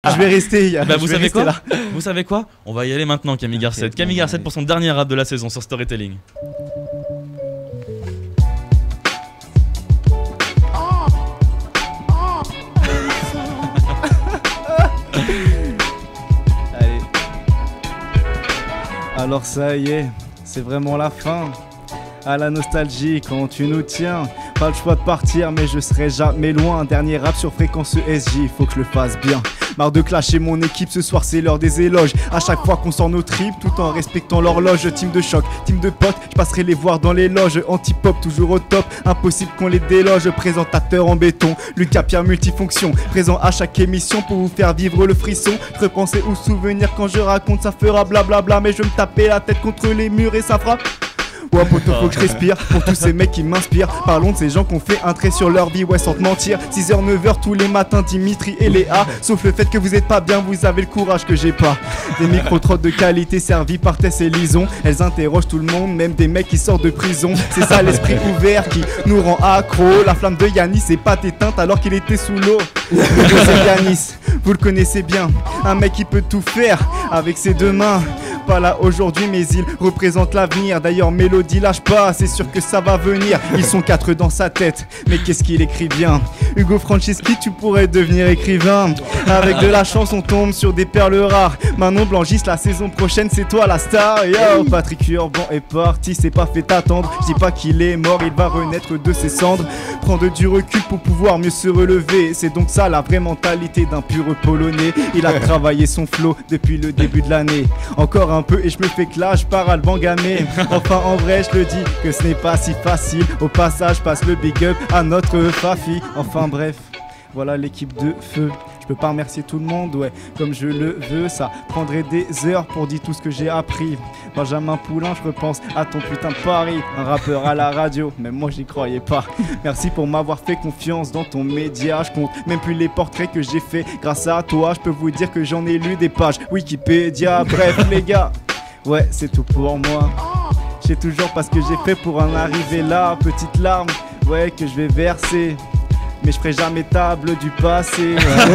Je vais rester. Bah, vous savez quoi? Vous savez quoi? On va y aller maintenant, Camille Garcette. Camille Garcette pour son dernier rap de la saison sur Storytelling. Allez. Alors ça y est, c'est vraiment la fin. À la nostalgie quand tu nous tiens. Pas le choix de partir mais je serai jamais loin. Dernier rap sur fréquence ESJ, faut que je le fasse bien. Marre de clasher mon équipe, ce soir c'est l'heure des éloges. À chaque fois qu'on sort nos tripes, tout en respectant l'horloge. Team de choc, team de potes, je passerai les voir dans les loges. Anti-pop toujours au top, impossible qu'on les déloge. Présentateur en béton, Lucas Pierre multifonction. Présent à chaque émission pour vous faire vivre le frisson. Repenser ou souvenir quand je raconte, ça fera blablabla. Mais je vais me taper la tête contre les murs et ça frappe. Ouais poto faut que je respire pour tous ces mecs qui m'inspirent. Parlons de ces gens qui ont fait un trait sur leur vie, ouais sans te mentir. 6h 9h tous les matins, Dimitri et Léa. Sauf le fait que vous êtes pas bien, vous avez le courage que j'ai pas. Des micro-trottes de qualité servis par Tess et Lison. Elles interrogent tout le monde, même des mecs qui sortent de prison. C'est ça l'esprit ouvert qui nous rend accro. La flamme de Yanis est pas éteinte alors qu'il était sous l'eau. C'est Yanis, vous le connaissez bien. Un mec qui peut tout faire avec ses deux mains. Pas là aujourd'hui mais il représente l'avenir. D'ailleurs Mélodie lâche pas, c'est sûr que ça va venir. Ils sont 4 dans sa tête, mais qu'est-ce qu'il écrit bien. Hugo Franceschi, tu pourrais devenir écrivain. Avec de la chance on tombe sur des perles rares. Manon Blanchis, la saison prochaine c'est toi la star. Yo, Patrick Urban est parti, c'est pas fait attendre. Je dis pas qu'il est mort, il va renaître de ses cendres. Prendre du recul pour pouvoir mieux se relever. C'est donc ça la vraie mentalité d'un pur polonais. Il a travaillé son flow depuis le début de l'année. Encore un peu et je me fais clash par Alban Gamé. Enfin en vrai je le dis que ce n'est pas si facile. Au passage passe le big up à notre Fafi. Enfin bref, voilà l'équipe de feu. Je peux pas remercier tout le monde, ouais, comme je le veux. Ça prendrait des heures pour dire tout ce que j'ai appris. Benjamin Poulain, je repense à ton putain de pari. Un rappeur à la radio, même moi j'y croyais pas. Merci pour m'avoir fait confiance dans ton média. Je compte même plus les portraits que j'ai fait. Grâce à toi, je peux vous dire que j'en ai lu des pages Wikipédia. Bref les gars, ouais c'est tout pour moi. Je sais toujours pas ce que j'ai fait pour en arriver là. Petite larme, ouais que je vais verser. Mais je ferai jamais table du passé.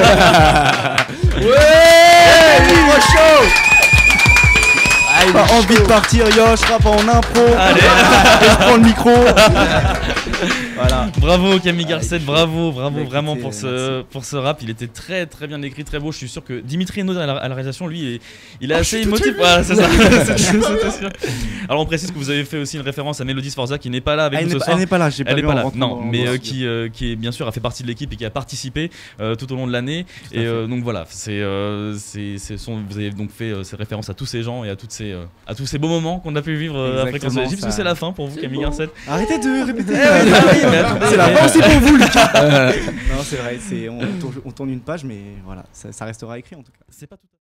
Ouais, niveau chaud. Pas envie de partir, yo, je rappe en impro. Allez. Et je prends le micro. Voilà. Bravo Camille Garcette, bravo Bah, vraiment écoutez, pour ce rap. Il était très bien écrit, très beau. Je suis sûr que Dimitri Hénaud à la réalisation, lui, il est assez émotif. Voilà, c'est ça. C'était sûr. Alors on précise que vous avez fait aussi une référence à Mélodie Sforza qui n'est pas là avec nous ce soir. Elle n'est pas là, j'ai pas vu en rentrant non, dans mais le qui est bien sûr a fait partie de l'équipe et qui a participé tout au long de l'année. Et donc voilà, vous avez donc fait ces références à tous ces gens et à tous ces beaux moments qu'on a pu vivre après Fréquence ESJ, parce que c'est la fin pour vous, Camille Garcette. Arrêtez de répéter. C'est la fin aussi pour vous, Lucas. Non, c'est vrai, on tourne une page, mais voilà, ça restera écrit en tout cas. C'est pas tout à fait.